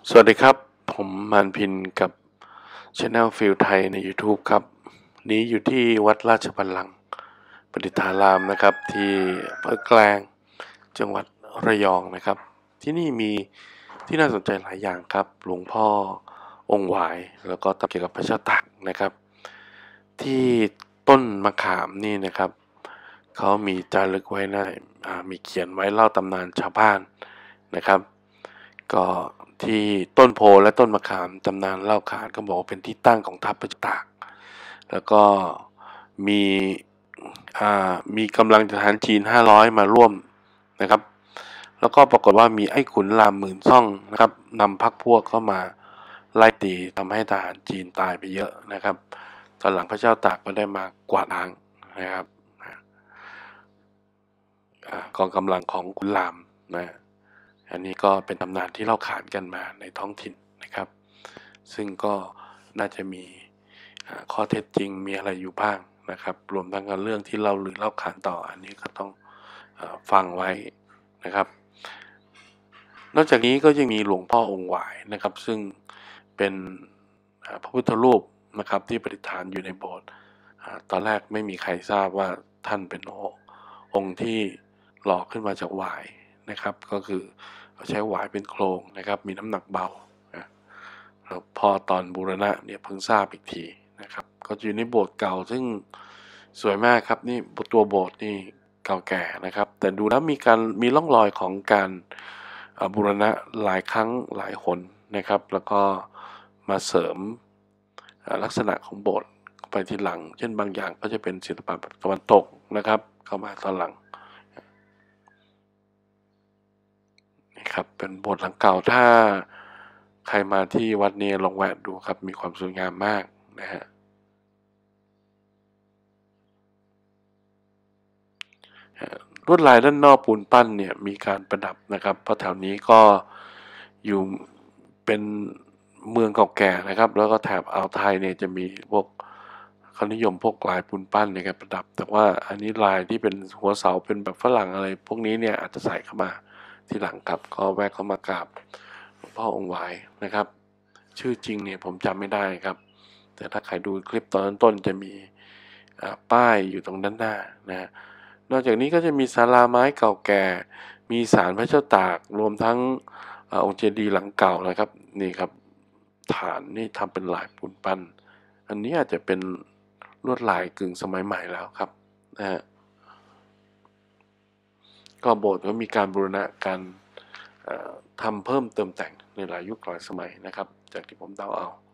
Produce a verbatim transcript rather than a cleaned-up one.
สวัสดีครับผมมานพินกับ Channel ฟิลไทยใน YouTube ครับนี้อยู่ที่วัดราชบัลลังก์ประดิษฐารามนะครับที่อำเภอแกลงจังหวัดระยองนะครับที่นี่มีที่น่าสนใจหลายอย่างครับหลวงพ่อองค์หวายแล้วก็เกี่ยวกับพระเจ้าตากนะครับที่ต้นมะขามนี่นะครับเขามีจารึกไว้นะมีเขียนไว้เล่าตำนานชาวบ้านนะครับก็ที่ต้นโพและต้นมะขามตำนานเล่าขานก็บอกว่าเป็นที่ตั้งของทัพพระเจ้าตากแล้วก็มีอ่ามีกำลังทหารจีนห้าร้อยมาร่วมนะครับแล้วก็ปรากฏว่ามีไอ้ขุนรามหมื่นซ่องนะครับนำพรรคพวกเข้ามาไล่ตีทำให้ทหารจีนตายไปเยอะนะครับตอนหลังพระเจ้าตากก็ได้มากวาดล้างนะครับกองกำลังของขุนรามนะอันนี้ก็เป็นตำนานที่เล่าขานกันมาในท้องถิ่นนะครับซึ่งก็น่าจะมีข้อเท็จจริงมีอะไรอยู่บ้างนะครับรวมทั้งเรื่องที่เราหรือเล่าขานต่ออันนี้ก็ต้องฟังไว้นะครับนอกจากนี้ก็ยังมีหลวงพ่อองค์หวายนะครับซึ่งเป็นพระพุทธรูปนะครับที่ประดิษฐานอยู่ในโบสถ์ตอนแรกไม่มีใครทราบว่าท่านเป็นองค์ที่หล่อขึ้นมาจากหวายนะครับก็คือเขาใช้หวายเป็นโครงนะครับมีน้ำหนักเบาแล้วพอตอนบูรณะเนี่ยเพิ่งทราบอีกทีนะครับก็อยู่ในโบสถ์เก่าซึ่งสวยมากครับนี่ตัวโบสถ์นี่เก่าแก่นะครับแต่ดูแล้วมีการมีร่องรอยของการบูรณะหลายครั้งหลายหนนะครับแล้วก็มาเสริมลักษณะของโบสถ์ไปทีหลังเช่นบางอย่างก็จะเป็นศิลปะตะวันตกนะครับเข้ามาตอนหลังนี่ครับเป็นโบสถ์หลังเก่าถ้าใครมาที่วัดนี้ลองแวะดูครับมีความสวยงามมากนะฮะลวดลายด้านนอกปูนปั้นเนี่ยมีการประดับนะครับเพราะแถวนี้ก็อยู่เป็นเมืองเก่าแก่นะครับแล้วก็แถบอ่าวไทยเนี่ยจะมีพวกเขานิยมพวกลายปูนปั้นในการประดับแต่ว่าอันนี้ลายที่เป็นหัวเสาเป็นแบบฝรั่งอะไรพวกนี้เนี่ยอาจจะใส่เข้ามาที่หลังครับก็แวะเข้ามากราบหลวงพ่อองค์หวายนะครับชื่อจริงเนี่ยผมจำไม่ได้ครับแต่ถ้าใครดูคลิปตอนต้นจะมีป้ายอยู่ตรงด้านหน้านะนอกจากนี้ก็จะมีศาลาไม้เก่าแก่มีศาลพระเจ้าตากรวมทั้งองค์เจดีย์หลังเก่านะครับนี่ครับฐานนี่ทำเป็นลายปูนปั้นอันนี้อาจจะเป็นลวดลายกึ่งสมัยใหม่แล้วครับนะฮะก็โบสถ์ก็มีการบูรณะการทำเพิ่มเติมแต่งในหลายยุคหลายสมัยนะครับจากที่ผมเดาเอา